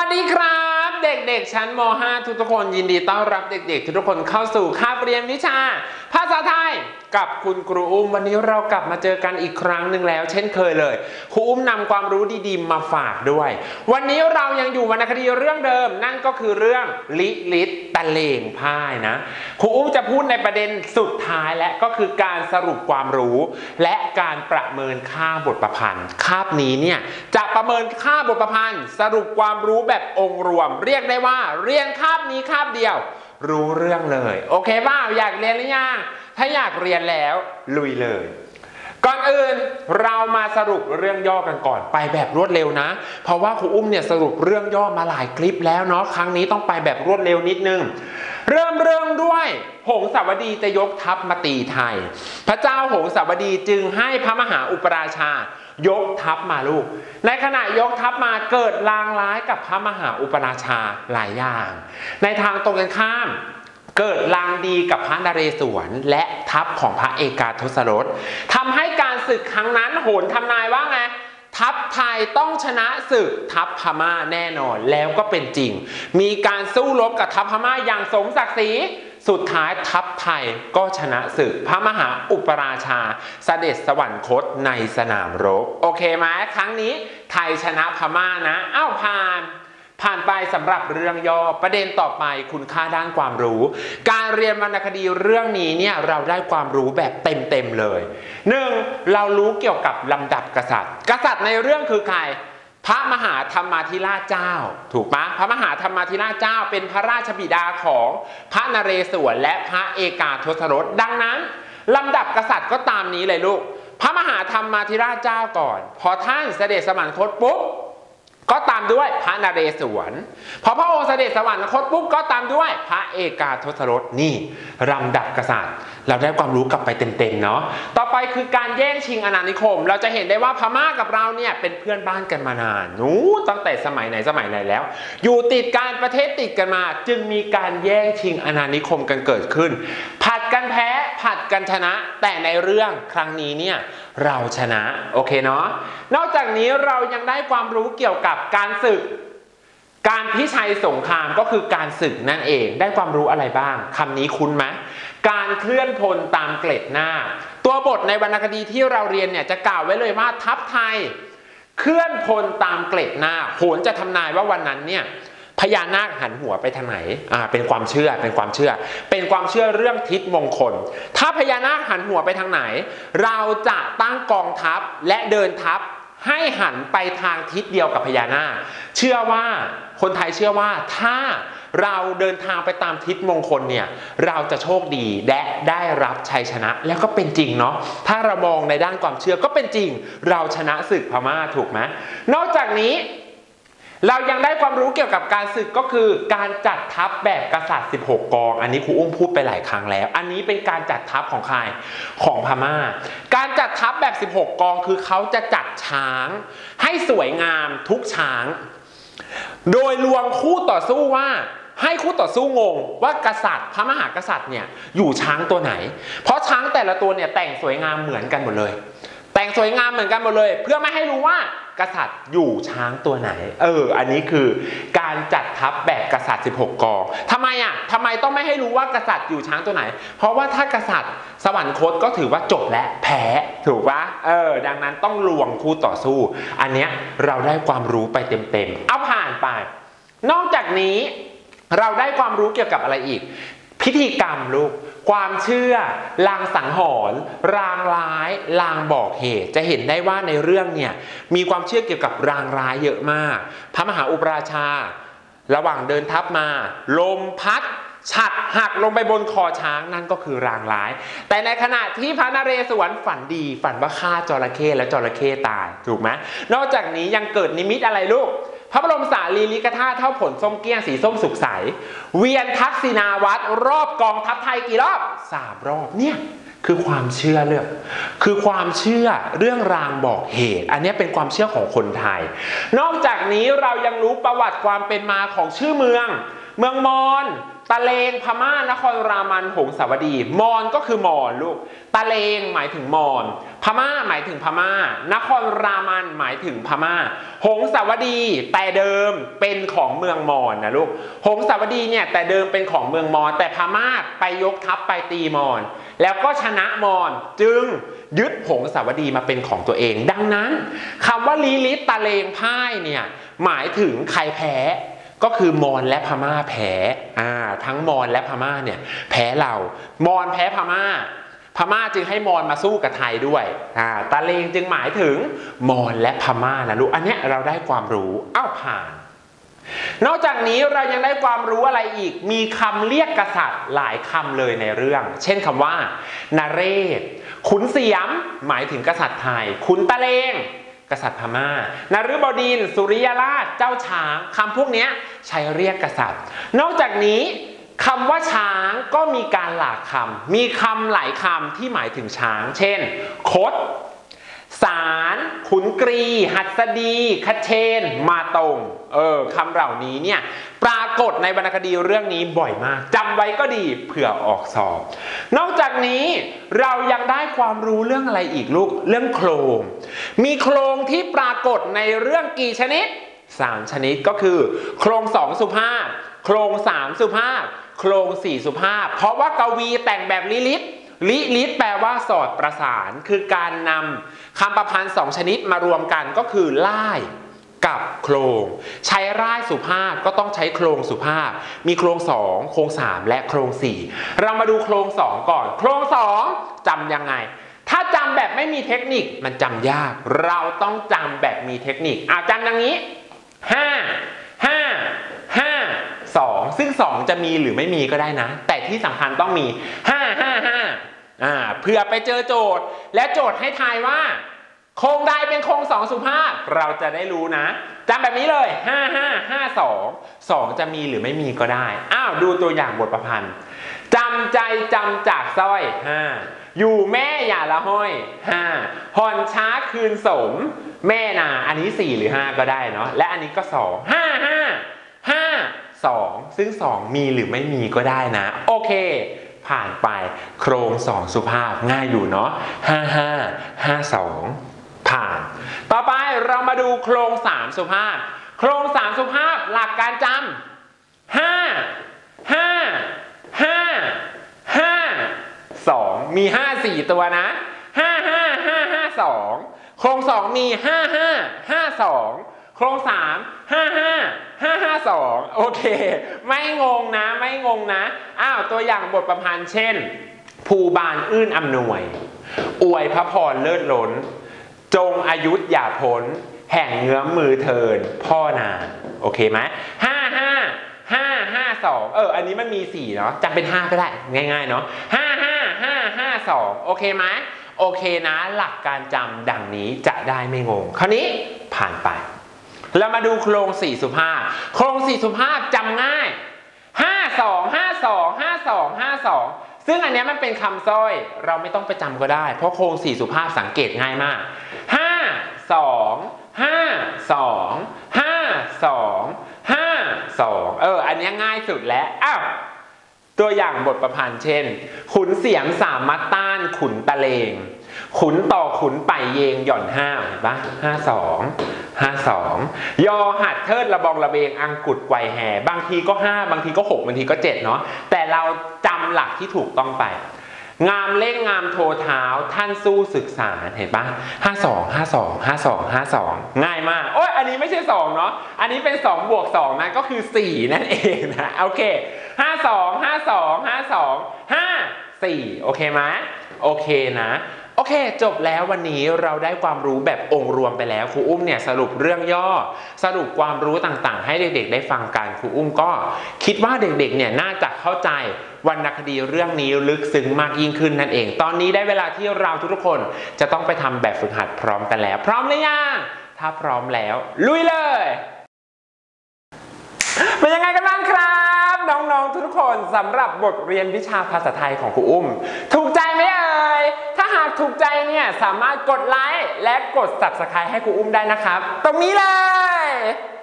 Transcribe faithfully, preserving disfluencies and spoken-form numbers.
วัสดีครับเด็กๆชั้นม .ห้า ทุกๆคนยินดีต้อนรับเด็กๆทุกๆคนเข้าสู่คาบเรียนวิชาภาษาไทยกับคุณครูอุ้มวันนี้เรากลับมาเจอกันอีกครั้งหนึ่งแล้วเช่นเคยเลยครูอุ้มนำความรู้ดีๆมาฝากด้วยวันนี้เรายังอยู่วรรณคดีเรื่องเดิมนั่นก็คือเรื่องลิลิตตะเลงพ่ายนะครูอุ้มจะพูดในประเด็นสุดท้ายและก็คือการสรุปความรู้และการประเมินค่าบทประพันธ์คาบนี้เนี่ยจะประเมินค่าบทประพันธ์สรุปความรู้แบบองค์รวมเรียกได้ว่าเรียนคาบนี้คาบเดียวรู้เรื่องเลยโอเคป่าวอยากเรียนหรือยังถ้าอยากเรียนแล้วลุยเลยก่อนอื่นเรามาสรุปเรื่องย่อกันก่อนไปแบบรวดเร็วนะเพราะว่าครูอุ้มเนี่ยสรุปเรื่องย่อมาหลายคลิปแล้วเนาะครั้งนี้ต้องไปแบบรวดเร็วนิดนึงเริ่มเรื่องด้วยหงสาวดีจะยกทัพมาตีไทยพระเจ้าหงสาวดีจึงให้พระมหาอุปราชายกทัพมาลูกในขณะยกทัพมาเกิดลางร้ายกับพระมหาอุปราชาหลายอย่างในทางตรงกันข้ามเกิดลางดีกับพระนเรศวรและทัพของพระเอกาทศรสทำให้การศึกครั้งนั้นโหนทำนายว่าไงทัพไทยต้องชนะศึกทัพพม่าแน่นอนแล้วก็เป็นจริงมีการสู้รบกับทัพพม่าอย่างสมศักดิ์ศรีสุดท้ายทัพไทยก็ชนะศึกพระมหาอุปราชาเสด็จสวรรคตในสนามรบโอเคไหมครั้งนี้ไทยชนะพม่านะเอ้าผ่านผ่านไปสำหรับเรื่องย่อประเด็นต่อไปคุณค่าด้านความรู้การเรียนวรรณคดีเรื่องนี้เนี่ยเราได้ความรู้แบบเต็มๆเลยหนึ่งเรารู้เกี่ยวกับลำดับกษัตริย์กษัตริย์ในเรื่องคือใครพระมหาธรรมาธิราชเจ้าถูกปะพระมหาธรรมาธิราชเจ้าเป็นพระราชบิดาของพระนเรศวรและพระเอกาทศรสดังนั้นลำดับกษัตริย์ก็ตามนี้เลยลูกพระมหาธรรมาธิราชเจ้าก่อนพอท่านเสด็จสวรรคตปุ๊บก็ตามด้วยพระนเรศวรพอพระองค์เสด็จสวรรคตปุ๊บก็ตามด้วยพระเอกาทศรสนี่ลำดับกษัตริย์เราได้ความรู้กลับไปเต็มๆเนาะต่อไปคือการแย่งชิงอาณานิคมเราจะเห็นได้ว่าพม่ากับเราเนี่ยเป็นเพื่อนบ้านกันมานานนู้ตั้งแต่สมัยไหนสมัยไหนแล้วอยู่ติดกันประเทศติดกันมาจึงมีการแย่งชิงอาณานิคมกันเกิดขึ้นผัดกันแพ้ผัดกันชนะแต่ในเรื่องครั้งนี้เนี่ยเราชนะโอเคเนาะนอกจากนี้เรายังได้ความรู้เกี่ยวกับการศึกการพิชัยสงครามก็คือการศึกนั่นเองได้ความรู้อะไรบ้างคำนี้คุ้นไหมการเคลื่อนพลตามเกล็ดหน้าตัวบทในวรรณคดีที่เราเรียนเนี่ยจะกล่าวไว้เลยว่าทัพไทยเคลื่อนพลตามเกล็ดหน้าโหนจะทำนายว่าวันนั้นเนี่ยพญานาคหันหัวไปทางไหนอ่าเป็นความเชื่อเป็นความเชื่อเป็นความเชื่อเรื่องทิศมงคลถ้าพญานาคหันหัวไปทางไหนเราจะตั้งกองทัพและเดินทัพให้หันไปทางทิศเดียวกับพญานาคเชื่อว่าคนไทยเชื่อว่าถ้าเราเดินทางไปตามทิศมงคลเนี่ยเราจะโชคดีและได้รับชัยชนะแล้วก็เป็นจริงเนาะถ้าเรามองในด้านความเชื่อก็เป็นจริงเราชนะศึกพม่าถูกไหมนอกจากนี้เรายังได้ความรู้เกี่ยวกับการศึกก็คือการจัดทัพแบบกษัตริย์สิบหกกองอันนี้ครูอุ้มพูดไปหลายครั้งแล้วอันนี้เป็นการจัดทัพของใครของพม่าการจัดทัพแบบสิบหกกองคือเขาจะจัดช้างให้สวยงามทุกช้างโดยลวงคู่ต่อสู้ว่าให้คู่ต่อสู้งงว่ากษัตริย์พระมหากษัตริย์เนี่ยอยู่ช้างตัวไหนเพราะช้างแต่ละตัวเนี่ยแต่งสวยงามเหมือนกันหมดเลยแต่งสวยงามเหมือนกันหมดเลยเพื่อไม่ให้รู้ว่ากษัตริย์อยู่ช้างตัวไหนเอออันนี้คือการจัดทัพแบบกษัตริย์สิบหกกองทำไมอ่ะทำไมต้องไม่ให้รู้ว่ากษัตริย์อยู่ช้างตัวไหนเพราะว่าถ้ากษัตริย์สวรรคตก็ถือว่าจบและแพ้ถูกปะเออดังนั้นต้องลวงคู่ต่อสู้อันเนี้ยเราได้ความรู้ไปเต็มๆเอาผ่านไปนอกจากนี้เราได้ความรู้เกี่ยวกับอะไรอีกพิธีกรรมลูกความเชื่อลางสังหรณ์รางร้ายลางบอกเหตุจะเห็นได้ว่าในเรื่องเนี่ยมีความเชื่อเกี่ยวกับรางร้ายเยอะมากพระมหาอุปราชาระหว่างเดินทัพมาลมพัดฉัดหักลงไปบนคอช้างนั่นก็คือรางร้ายแต่ในขณะที่พระนเรศวรฝันดีฝันว่าฆ่าจระเข้และจระเข้ตายถูกไหมนอกจากนี้ยังเกิดนิมิตอะไรลูกพระบรมสารีริกธาตุเท่าผลส้มเกี้ยงสีส้มสุกใสเวียนทักษิณาวัตรรอบกองทัพไทยกี่รอบสามรอบเนี่ยคือความเชื่อเรื่องคือความเชื่อเรื่องรางบอกเหตุอันนี้เป็นความเชื่อของคนไทยนอกจากนี้เรายังรู้ประวัติความเป็นมาของชื่อเมืองเมืองมอญตะเลงพม่านครรามันหงสาวดีมอญก็คือมอญลูกตะเลงหมายถึงมอญพม่าหมายถึงพม่านครรามันหมายถึงพม่าหงสาวดีแต่เดิมเป็นของเมืองมอญนะลูกหงสาวดีเนี่ยแต่เดิมเป็นของเมืองมอญแต่พม่าไปยกทัพไปตีมอญแล้วก็ชนะมอญจึงยึดหงสาวดีมาเป็นของตัวเองดังนั้นคำว่าลีลิตตะเลงพ่ายเนี่ยหมายถึงใครแพ้ก็คือมอญและพม่าแพ้อ่าทั้งมอญและพม่าเนี่ยแพ้เรามอญแพ้พม่าพม่าจึงให้มอญมาสู้กับไทยด้วยอ่าตะเลงจึงหมายถึงมอญและพม่านะลูกอันเนี้ยเราได้ความรู้เอ้าผ่านนอกจากนี้เรายังได้ความรู้อะไรอีกมีคำเรียกกษัตริย์หลายคำเลยในเรื่องเช่นคำว่านเรศขุนเสียมหมายถึงกษัตริย์ไทยขุนตะเลงกษัตริย์พม่านฤบดินทร์สุริยราชเจ้าช้างคำพวกนี้ใช้เรียกกษัตริย์นอกจากนี้คำว่าช้างก็มีการหลากคำมีคำหลายคำที่หมายถึงช้างเช่นคดสารขุนกรีหัสดีคัจเชนมาตงเออคำเหล่านี้เนี่ยปรากฏในวรรณคดีเรื่องนี้บ่อยมากจำไว้ก็ดีเผื่อออกสอบนอกจากนี้เรายังได้ความรู้เรื่องอะไรอีกลูกเรื่องโครงมีโครงที่ปรากฏในเรื่องกี่ชนิดสามชนิดก็คือโครงสองสุภาพโครงสามสุภาพโครงสี่สุภาพเพราะว่ากวีแต่งแบบลิลิตลิลิตแปลว่าสอดประสานคือการนำคำประพันธ์สองชนิดมารวมกันก็คือล่ายกับโครงใช้ร่ายสุภาพก็ต้องใช้โครงสุภาพมีโครงสองโครงสามและโครงสี่เรามาดูโครงสองก่อนโครงสองจำยังไงถ้าจำแบบไม่มีเทคนิคมันจำยากเราต้องจำแบบมีเทคนิคอ่ะจำอย่างนี้ห้าห้าห้าสองซึ่งสองจะมีหรือไม่มีก็ได้นะแต่ที่สำคัญต้องมีห้าห้าห้าอ่าเผื่อไปเจอโจทย์และโจทย์ให้ทายว่าโครงใดเป็นโครงสองสุภาพเราจะได้รู้นะจำแบบนี้เลยห้าห้าห้าสองสองจะมีหรือไม่มีก็ได้อ้าวดูตัวอย่างบทประพันธ์จำใจจำจากสร้อยห้าอยู่แม่อย่าละห้อยห้าห่อนช้าคืนสมแม่นาอันนี้สี่หรือห้าก็ได้เนาะและอันนี้ก็สองห้าห้าห้าสองซึ่งสองมีหรือไม่มีก็ได้นะโอเคผ่านไปโครงสองสุภาพง่ายอยู่เนาะห้าห้าห้าสองผ่านต่อไปเรามาดูโครงสามสุภาพโครงสามสุภาพหลักการจำห้าห้าห้าห้าสองมีห้าสี่ตัวนะห้าห้าห้าห้าสองโครงสองมีห้าห้าห้าสองโครงสามห้าห้าห้าห้าสองโอเคไม่งงนะไม่งงนะอ้าวตัวอย่างบทประพันธ์เช่นภูบาลอื้นอำนวยอวยพระพรเลิศล้นจงอายุอย่าพ้นแห่งเงื้อมมือเทินพ่อนางโอเคไหมห้าห้าห้าห้าสองเอออันนี้มันมีสี่เนาะจำเป็นห้าก็ได้ง่ายๆเนาะห้าห้าห้าห้าสองโอเคไหมโอเคนะหลักการจำดังนี้จะได้ไม่งงคราวนี้ผ่านไปเรามาดูโครงสี่สุภาพโครงสี่สุภาพจำง่ายห้าสองห้าสองห้าสองห้าสองซึ่งอันนี้มันเป็นคำสร้อยเราไม่ต้องไปจำก็ได้เพราะโครงสี่สุภาพสังเกตง่ายมากห้าสองห้าสองห้าสองห้าสองเอออันนี้ง่ายสุดแล้วอ้าวตัวอย่างบทประพันธ์เช่นขุนเสียมสามมัดต้านขุนตะเลงขุนต่อขุนไปเยงหย่อนห้าเห็นปะห้าสองห้าสองยอหัดเทิดระบองระเบงอังกุดไกวแห่บางทีก็ห้าบางทีก็หกบางทีก็เจ็ดเนาะแต่เราจำหลักที่ถูกต้องไปงามเล่งงามโทเท้าท่านสู้ศึกษาเห็นปะห้าสองห้าสองห้าสองห้าสองง่ายมากโอ้ยอันนี้ไม่ใช่สองเนาะอันนี้เป็นสองบวกสองนะก็คือสี่นั่นเองนะโอเคห้าสองห้าสองห้าสองห้าสี่โอเคไหมโอเคนะโอเคจบแล้ววันนี้เราได้ความรู้แบบองค์รวมไปแล้วครูอุ้มเนี่ยสรุปเรื่องย่อสรุปความรู้ต่างๆให้เด็กๆได้ฟังกันครูอุ้มก็คิดว่าเด็กๆเนี่ยน่าจะเข้าใจวรรณคดีเรื่องนี้ลึกซึ้งมากยิ่งขึ้นนั่นเองตอนนี้ได้เวลาที่เราทุกๆคนจะต้องไปทำแบบฝึกหัดพร้อมกันแล้วพร้อมหรือยังถ้าพร้อมแล้วลุยเลยเป็นยังไงกันบ้างครับน้องๆทุกคนสำหรับบทเรียนวิชาภาษาไทยของครูอุ้มถูกใจไหมเอ่ยถ้าหากถูกใจเนี่ยสามารถกดไลค์และกด ซับสไครบ์ ให้ครูอุ้มได้นะครับตรงนี้เลย